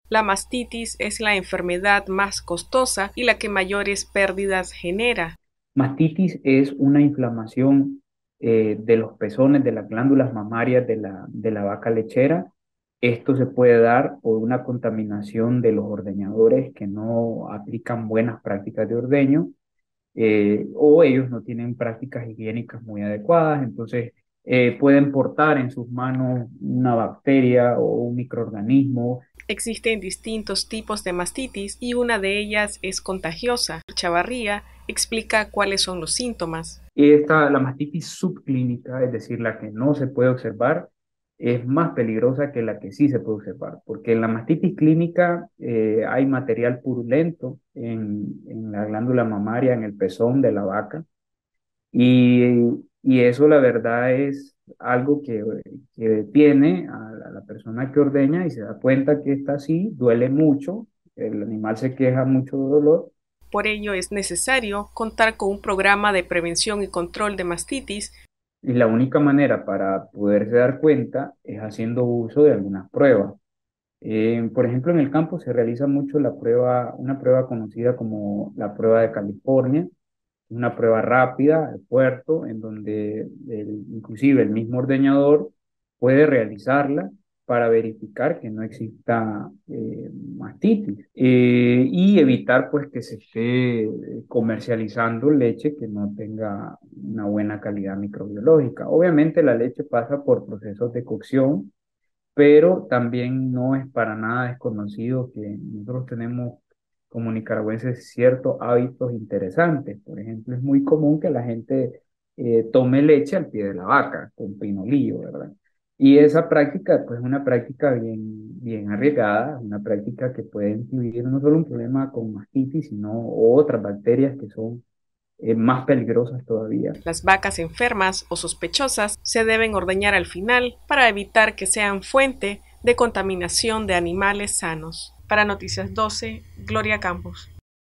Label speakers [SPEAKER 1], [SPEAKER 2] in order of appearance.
[SPEAKER 1] La mastitis es la enfermedad más costosa y la que mayores pérdidas genera.
[SPEAKER 2] Mastitis es una inflamación de los pezones, de las glándulas mamarias de la vaca lechera. Esto se puede dar por una contaminación de los ordeñadores que no aplican buenas prácticas de ordeño, o ellos no tienen prácticas higiénicas muy adecuadas, entonces pueden portar en sus manos una bacteria o un microorganismo.
[SPEAKER 1] Existen distintos tipos de mastitis y una de ellas es contagiosa. Chavarría explica cuáles son los síntomas.
[SPEAKER 2] La mastitis subclínica, es decir, la que no se puede observar, es más peligrosa que la que sí se puede observar, porque en la mastitis clínica hay material purulento en la glándula mamaria, en el pezón de la vaca, y eso la verdad es algo que detiene a la persona que ordeña y se da cuenta que está así, duele mucho, el animal se queja mucho de dolor.
[SPEAKER 1] Por ello es necesario contar con un programa de prevención y control de mastitis.
[SPEAKER 2] Y la única manera para poderse dar cuenta es haciendo uso de algunas pruebas. Por ejemplo, en el campo se realiza mucho una prueba conocida como la prueba de California, una prueba rápida de puerto, en donde inclusive el mismo ordeñador puede realizarla para verificar que no exista mastitis, y evitar pues que se esté comercializando leche que no tenga una buena calidad microbiológica. Obviamente la leche pasa por procesos de cocción, pero también no es para nada desconocido que nosotros tenemos como nicaragüenses ciertos hábitos interesantes. Por ejemplo, es muy común que la gente tome leche al pie de la vaca, con pinolillo, ¿verdad? Y esa práctica, pues, es una práctica bien arriesgada, una práctica que puede incluir no solo un problema con mastitis, sino otras bacterias que son más peligrosas todavía.
[SPEAKER 1] Las vacas enfermas o sospechosas se deben ordeñar al final para evitar que sean fuente de contaminación de animales sanos. Para Noticias 12, Gloria Campos.